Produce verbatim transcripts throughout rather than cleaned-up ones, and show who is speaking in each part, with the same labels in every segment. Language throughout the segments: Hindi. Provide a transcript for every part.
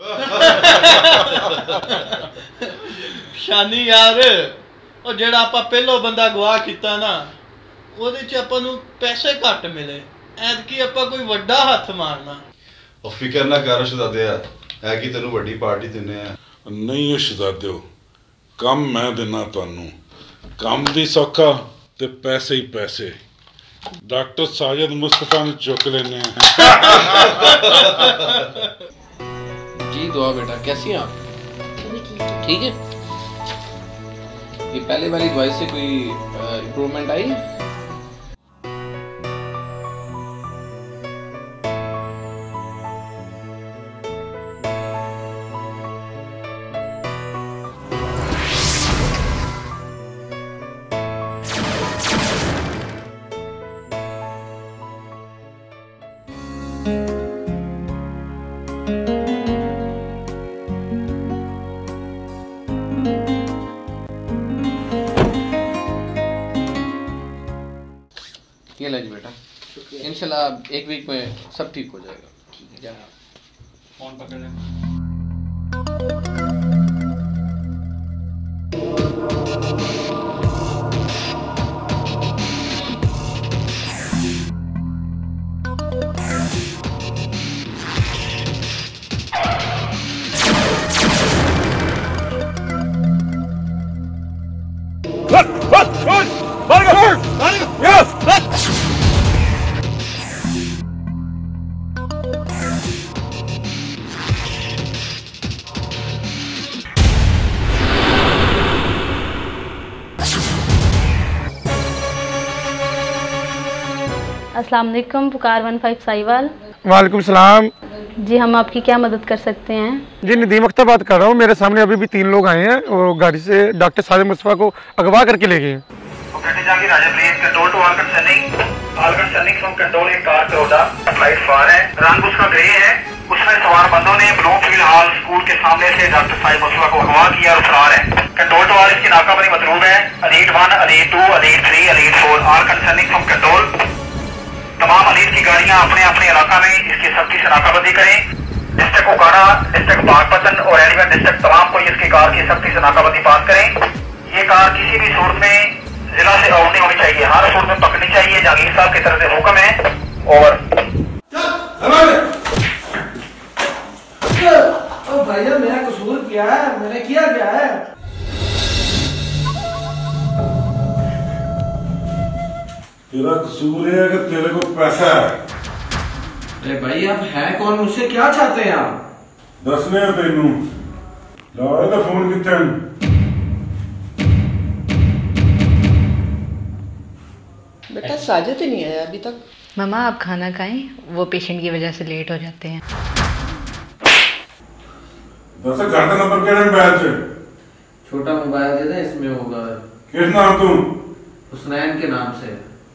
Speaker 1: शानी यार ਉਹ ਜਿਹੜਾ ਆਪਾਂ ਪਹਿਲੋ ਬੰਦਾ ਗਵਾ ਕੀਤਾ ਨਾ ਉਹਦੇ ਚ ਆਪਾਂ ਨੂੰ ਪੈਸੇ ਘੱਟ ਮਿਲੇ ਐਤਕੀ ਆਪਾਂ ਕੋਈ ਵੱਡਾ ਹੱਥ ਮਾਰਨਾ
Speaker 2: ਉਹ ਫਿਕਰ ਨਾ ਕਰ ਸ਼ਹਜ਼ਾਦਿਆ ਹੈ ਕਿ ਤੈਨੂੰ ਵੱਡੀ ਪਾਰਟੀ ਦਿੰਨੇ ਆ
Speaker 3: ਨਹੀਂ ਸ਼ਹਜ਼ਾਦਿਓ ਕੰਮ ਮੈਂ ਦਿੰਨਾ ਤੁਹਾਨੂੰ ਕੰਮ ਵੀ ਸੌਖਾ ਤੇ ਪੈਸੇ ही पैसे डॉक्टर साजिद मुस्तफा ने चुक लेने हैं।
Speaker 4: जी दुआ बेटा कैसी हैं आप? ठीक है। ये पहले वाली दवाई से कोई इम्प्रूवमेंट आई? ये लीजिए बेटा, इंशाल्लाह एक वीक में सब ठीक हो जाएगा। ठीक है, फोन पकड़ लें।
Speaker 5: अस्सलाम वालेकुम, पुकार वन फाइव साहिवाल।
Speaker 6: वालेकुम सलाम
Speaker 5: जी, हम आपकी क्या मदद कर सकते हैं?
Speaker 6: जी नदीम अख्तर बात कर रहा हूँ। मेरे सामने अभी भी तीन लोग आए हैं और गाड़ी से डॉक्टर साजिद मुस्तफा को अगवा करके ले गए हैं।
Speaker 7: उसमें सवार बंदों ने ब्लूमफील्ड हॉल स्कूल के सामने से डॉक्टर साहिद मुस्तफा को अगवा किया और फरार है। कंट्रोल टू ऑल इसकी नाकाबंदी मतलूब है। Elite one, elite two, elite three, elite four all concerning from control. तमाम अलीट की गाड़ियां अपने अपने इलाका में इसकी सख्ती से नाकाबंदी करें। डिस्ट्रिक्ट ओकाड़ा, डिस्ट्रिक्ट बागपतन और एलिवेंट डिस्ट्रिक्ट तमाम को इसकी कार की सख्ती से नाकाबंदी पास करें। ये कार किसी भी सूरत में जिला से आउट नहीं होनी चाहिए, हर सूरत में पकड़नी चाहिए। जहांगीर साहब की तरफ से हुक्म है। ओवर।
Speaker 8: भैया मेरा कसूर क्या है? मैंने किया क्या है?
Speaker 3: तेरा कसूर है कि तेरे को पैसा है।
Speaker 8: अरे भाई आप हैं कौन? मुझसे क्या चाहते हैं आप?
Speaker 3: दसने तेनू लाए तो फोन कितने?
Speaker 9: बेटा साजिद ही नहीं आया अभी तक।
Speaker 10: मामा आप खाना खाएं, वो पेशेंट की वजह से लेट हो जाते हैं।
Speaker 3: दस घर का नंबर क्या मोबाइल से?
Speaker 8: छोटा मोबाइल दे दे, इसमें होगा।
Speaker 3: किस नाम तू?
Speaker 8: हुसनैन के नाम से।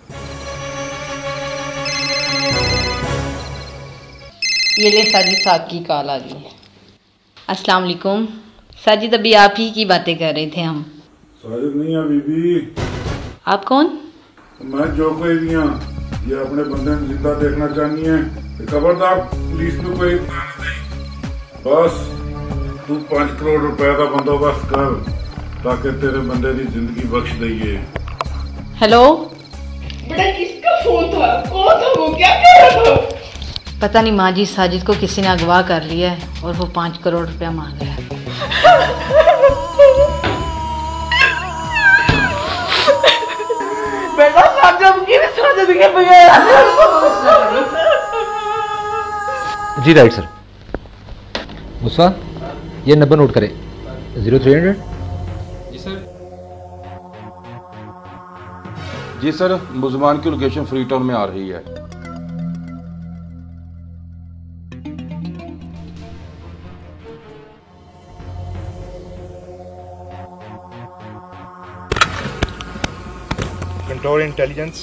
Speaker 10: ये ले साजिद साहब की कॉल आ गई है। अस्सलाम वालेकुम साजिद, अभी आप ही की बातें कर रहे थे हम।
Speaker 3: साजिद नहीं है बीबी।
Speaker 10: आप कौन?
Speaker 3: मैं जो कोई भी हूँ, ये अपने बंदे को जिंदा देखना चाहनी है। खबरदार पुलिस में कोई बस तू पांच करोड़ रुपए का बंदोबस्त कर ताकि तेरे बंदे की जिंदगी बख्श दइए।
Speaker 10: हेलो
Speaker 9: बेटा किसका फोन था? कौन था वो? क्या कह रहा था?
Speaker 10: पता नहीं माँ जी, साजिद को किसी ने अगवा कर लिया है और वो पाँच करोड़ रुपया मांग रहा है।
Speaker 9: बेटा साजिद की साजिद के बगैर।
Speaker 11: जी राइट सर। मुस्तफा ये नंबर नोट करें, जीरो थ्री हंड्रेड।
Speaker 4: जी सर।
Speaker 2: जी सर, मुजमान की लोकेशन फ्री टाउन में आ रही है।
Speaker 12: कंट्रोल इंटेलिजेंस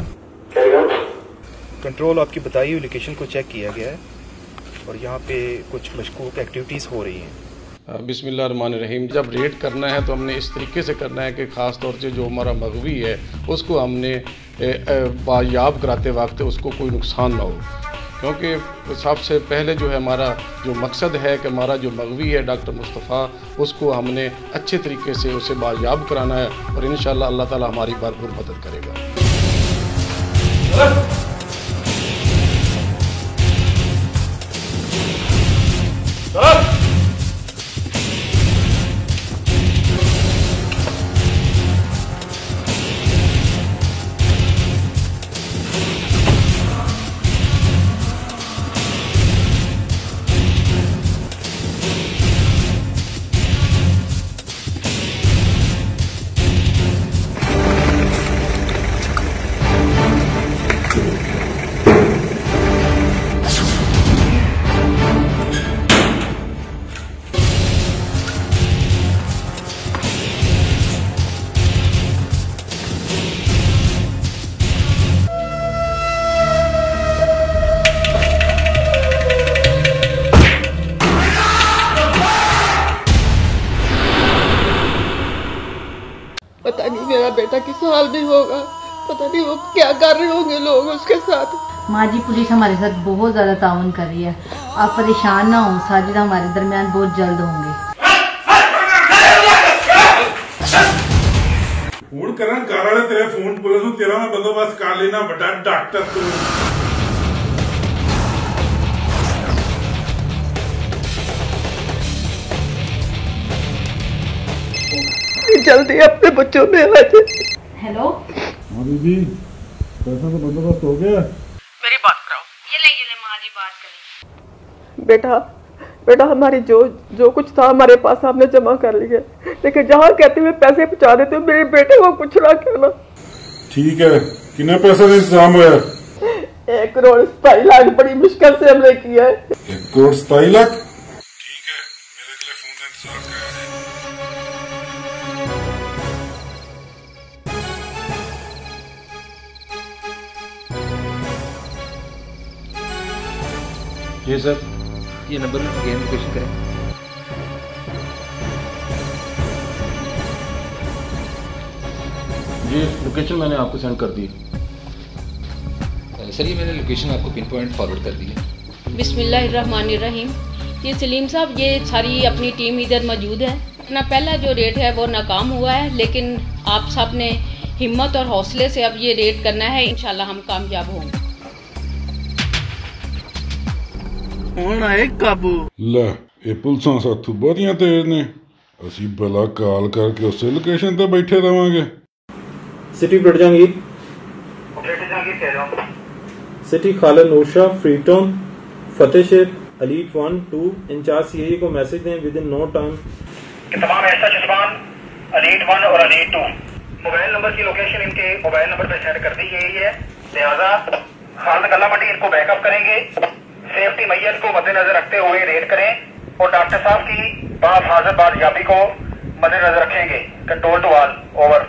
Speaker 12: कंट्रोल, आपकी बताई हुई लोकेशन को चेक किया गया है और यहाँ पे कुछ मशकूक एक्टिविटीज़ हो रही हैं।
Speaker 13: बिस्मिल्लाहिर्रहमानिर्रहीम। जब रेड करना है तो हमने इस तरीके से करना है कि ख़ास तौर से जो हमारा मग़वी है उसको हमने बायाब कराते वक्त उसको कोई नुकसान ना हो। क्योंकि सबसे पहले जो है हमारा जो मकसद है कि हमारा जो मगवी है डॉक्टर मुस्तफ़ा, उसको हमने अच्छे तरीके से उसे बायाब कराना है और इंशाअल्लाह अल्लाह ताला हमारी भरपूर मदद करेगा।
Speaker 9: पता नहीं मेरा बेटा किस हाल में होगा, पता नहीं वो क्या कर रहे होंगे लोग उसके साथ।
Speaker 10: माँ जी पुलिस हमारे साथ बहुत ज़्यादा ताउन कर रही है, आप परेशान ना हो, साजिदा हमारे दरमियान बहुत जल्द होंगे।
Speaker 3: फोन करा घर वाले तेरे फोन पुलिस ਨੂੰ तेरा मैं बंदोबस्त कर लेना बड़ा डॉक्टर तू।
Speaker 9: जल्दी अपने बच्चों में आ जाए।
Speaker 10: हेलो
Speaker 3: हाँ दीदी, पैसा तो बंदोबस्त हो गया?
Speaker 9: मेरी बात कराओ। ये ले ये ले माँ जी बात करें। बेटा बेटा हमारी जो जो कुछ था हमारे पास हमने जमा कर लिया, लेकिन जहाँ कहते हुए पैसे पहुँचा देते हो मेरे बेटे को कुछ ना कहना।
Speaker 3: ठीक है, कितने पैसे का इंतजाम हुआ?
Speaker 9: एक करोड़ सताई लाख बड़ी मुश्किल से हमने किया है।
Speaker 3: एक करोड़ सताई लाख?
Speaker 11: जी सर, ये नंबर गेम लोकेशन करें।
Speaker 13: जी लोकेशन मैंने आपको सेंड कर दी।
Speaker 11: सर ये मैंने लोकेशन आपको पिन पॉइंट फॉरवर्ड कर दी है।
Speaker 14: बिस्मिल्लाहिर्रहमानिर्रहीम। ये सलीम साहब, ये सारी अपनी टीम इधर मौजूद है। अपना पहला जो रेड है वो नाकाम हुआ है, लेकिन आप सब ने हिम्मत और हौसले से अब ये रेड करना है, इंशाल्लाह हम कामयाब होंगे।
Speaker 1: ਹੁਣ ਆਏ ਕਾਬੂ।
Speaker 3: ਲੈ ਇਹ ਪੁਲਿਸਾਂ ਸਾਥੋਂ ਬਹੁਤੀਆਂ ਤੇਜ਼ ਨੇ, ਅਸੀਂ ਭਲਾ ਕਾਲ ਕਰਕੇ ਉਸੇ ਲੋਕੇਸ਼ਨ ਤੇ ਬੈਠੇ ਰਵਾਂਗੇ।
Speaker 12: सिटी ब्लड जहांगीर, सिटी खालिद नूरशाह, फ्रीटॉन, Fateh Sheikh, elite one two in-charge CIA को मैसेज दें विद इन नो टाइम
Speaker 7: कि तमाम ऐसा जज्बान एलीट वन और एलीट टू मोबाइल नंबर की लोकेशन इनके मोबाइल नंबर पर सेंड कर दी गई है, लिहाजा खालिद गला मंडी इनको बैकअप करेंगे। सेफ्टी मैयत को मद्देनजर रखते हुए रेड करें और डॉक्टर साहब की बाहिफाजत बाजियाबी को मद्देनजर रखेंगे। Control to all, over.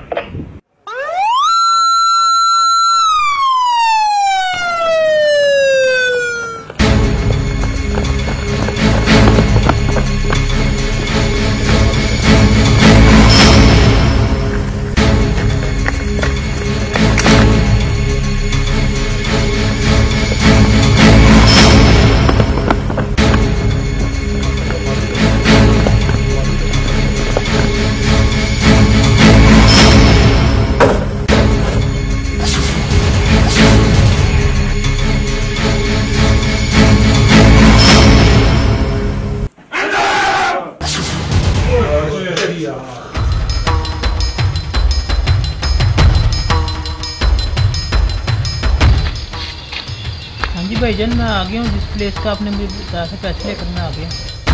Speaker 15: हाँ जी भाईजान, मैं आ गया हूँ जिस प्लेस का आपने मुझे बताया था, पैसे लेकर मैं आ गया।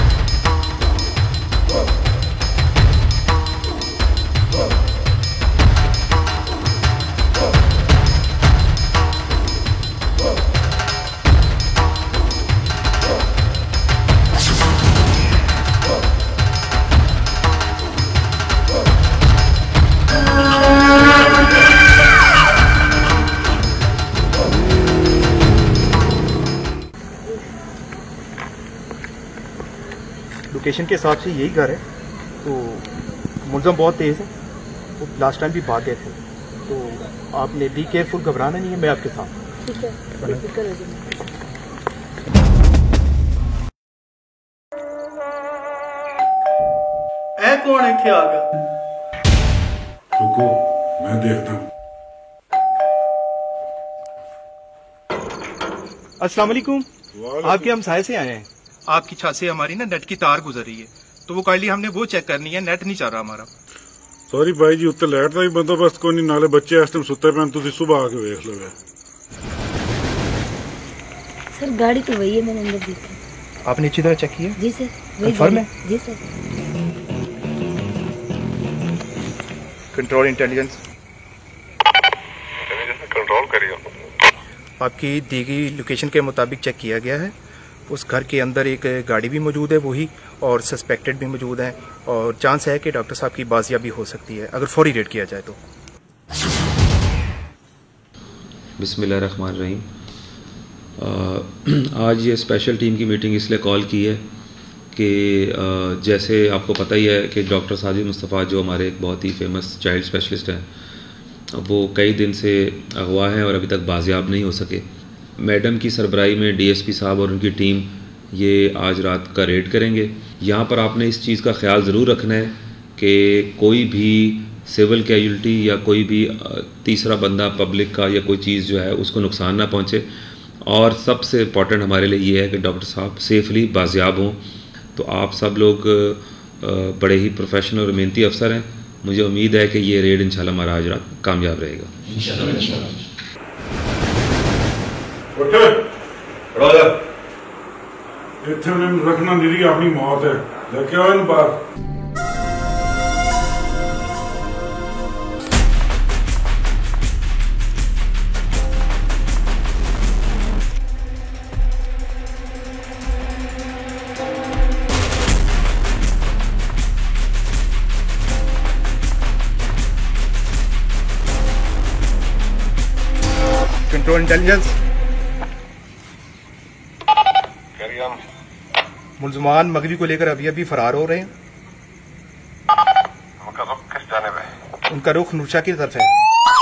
Speaker 12: लोकेशन के हिसाब से यही घर है, तो मुलजम बहुत तेज़ है, वो लास्ट टाइम भी भाग गए थे, तो आपने बी केयरफुल, घबराना नहीं है, मैं आपके साथ।
Speaker 9: ठीक है।
Speaker 16: कौन इतने आ गया?
Speaker 3: रुको, मैं देखता हूँ।
Speaker 17: अस्सलाम वालेकुम। आपके हमसाये से आए हैं। आपकी छत से हमारी ना नेट की तार गुजर रही है, तो वो काइंडली हमने वो चेक करनी है, नेट नहीं चल रहा हमारा।
Speaker 3: सॉरी भाई जी, उत्ते लाइट का भी बंदोबस्त कोई नहीं, नाले बच्चे इस टाइम सुते पे, तुम सुबह आके देख लो।
Speaker 18: सर गाड़ी तो वही है, मैंने अंदर देखी।
Speaker 17: आपने अच्छी तरह चेक किया?
Speaker 18: जी सर।
Speaker 17: कंफर्म है?
Speaker 18: जी सर।
Speaker 17: कंट्रोल इंटेलिजेंस
Speaker 19: कंट्रोल करिए।
Speaker 17: आपकी दी गई लोकेशन के मुताबिक चेक किया गया है। उस घर के अंदर एक गाड़ी भी मौजूद है वही, और सस्पेक्टेड भी मौजूद है, और चांस है कि डॉक्टर साहब की बाजियाबी हो सकती है अगर फौरी रेड किया जाए तो।
Speaker 20: बिस्मिल्लाहिर्रहमानिर्रहीम। आज ये स्पेशल टीम की मीटिंग इसलिए कॉल की है कि जैसे आपको पता ही है कि डॉक्टर साजिद मुस्तफ़ा जो हमारे एक बहुत ही फेमस चाइल्ड स्पेशलिस्ट हैं, वो कई दिन से अगवा हैं और अभी तक बाजियाब नहीं हो सके। मैडम की सरबराही में डीएसपी साहब और उनकी टीम ये आज रात का रेड करेंगे। यहाँ पर आपने इस चीज़ का ख्याल ज़रूर रखना है कि कोई भी सिविल कैजुअल्टी या कोई भी तीसरा बंदा पब्लिक का या कोई चीज़ जो है उसको नुकसान ना पहुँचे, और सबसे इम्पॉर्टेंट हमारे लिए ये है कि डॉक्टर साहब सेफली बाजियाब हों। तो आप सब लोग बड़े ही प्रोफेशनल और मेहनती अफसर हैं, मुझे उम्मीद है कि ये रेड इंशाल्लाह हमारा आज रात कामयाब रहेगा।
Speaker 3: इत्थे रखना निरी अपनी मौत है, लेके आओ इन बाहर।
Speaker 17: कंट्रोल इंटेलिजेंस मुलजमान मगवी को लेकर अभी अभी फरार हो रहे हैं।
Speaker 19: उनका रुख किस जानिब है?
Speaker 17: उनका रुख नूशा की तरफ है।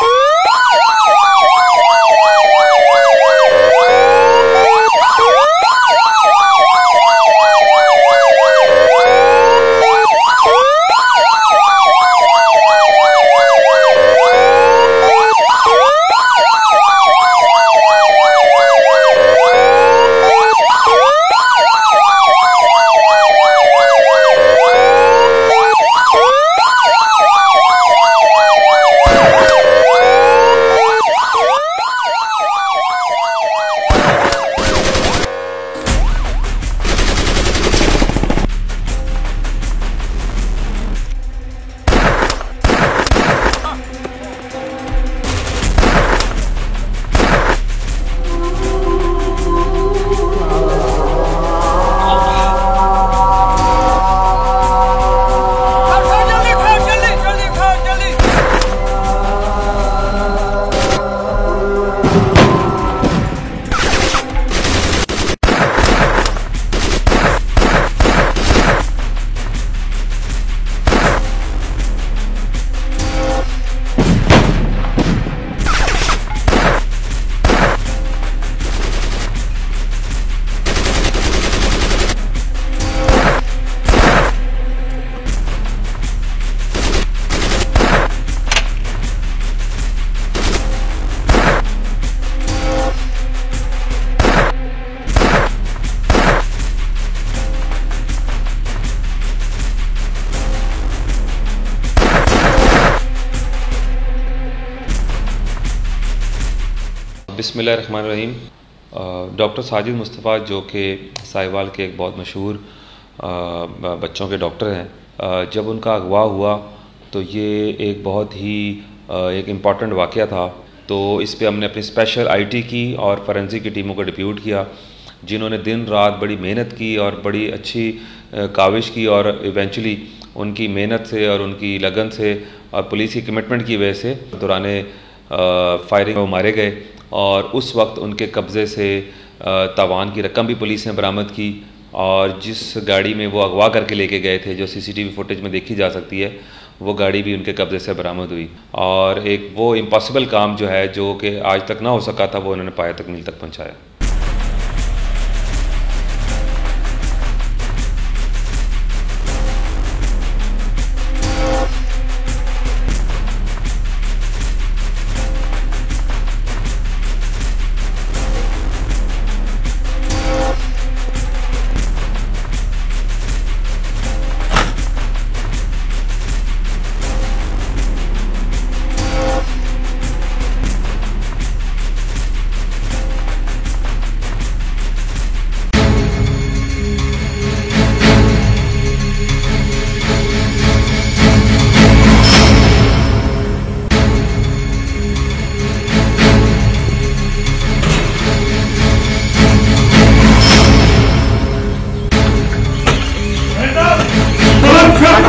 Speaker 20: बिस्मिल्लाहिर्रहमानिर्रहीम। डॉक्टर साजिद मुस्तफ़ा जो कि साहिवाल के एक बहुत मशहूर बच्चों के डॉक्टर हैं, जब उनका अगवा हुआ तो ये एक बहुत ही एक इम्पॉर्टेंट वाक़या था। तो इस पे हमने अपनी स्पेशल आईटी की और फॉरेंसिक की टीमों को डिप्यूट किया, जिन्होंने दिन रात बड़ी मेहनत की और बड़ी अच्छी काविश की, और इवेंचुअली उनकी मेहनत से और उनकी लगन से और पुलिस की कमिटमेंट की वजह से दौरान फायरिंग में मारे गए। और उस वक्त उनके कब्ज़े से तावान की रकम भी पुलिस ने बरामद की, और जिस गाड़ी में वो अगवा करके लेके गए थे, जो सीसीटीवी फुटेज में देखी जा सकती है, वो गाड़ी भी उनके कब्ज़े से बरामद हुई। और एक वो इम्पॉसिबल काम जो है, जो कि आज तक ना हो सका था, वो उन्होंने पाया तकमील तक पहुँचाया।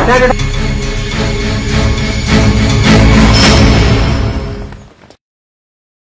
Speaker 16: बैठा है बेटा।